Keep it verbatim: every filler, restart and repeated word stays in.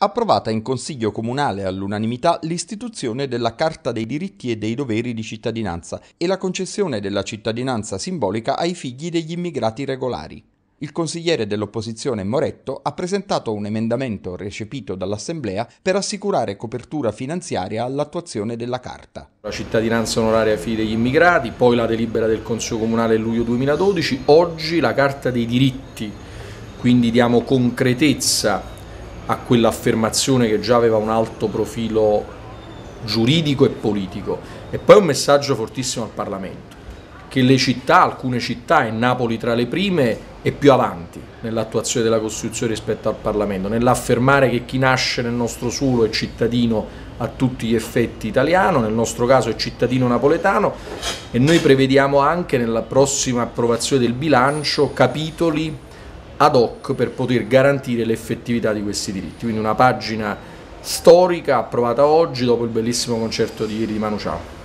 Approvata in Consiglio Comunale all'unanimità l'istituzione della Carta dei diritti e dei doveri di cittadinanza e la concessione della cittadinanza simbolica ai figli degli immigrati regolari. Il consigliere dell'opposizione Moretto ha presentato un emendamento recepito dall'Assemblea per assicurare copertura finanziaria all'attuazione della Carta. La cittadinanza onoraria ai figli degli immigrati, poi la delibera del Consiglio Comunale del luglio duemiladodici, oggi la Carta dei diritti, quindi diamo concretezza a quell'affermazione che già aveva un alto profilo giuridico e politico. E poi un messaggio fortissimo al Parlamento, che le città, alcune città, e Napoli tra le prime, è più avanti nell'attuazione della Costituzione rispetto al Parlamento, nell'affermare che chi nasce nel nostro suolo è cittadino a tutti gli effetti italiano, nel nostro caso è cittadino napoletano, e noi prevediamo anche nella prossima approvazione del bilancio capitoli ad hoc per poter garantire l'effettività di questi diritti. Quindi una pagina storica approvata oggi dopo il bellissimo concerto di ieri di Manu Chao.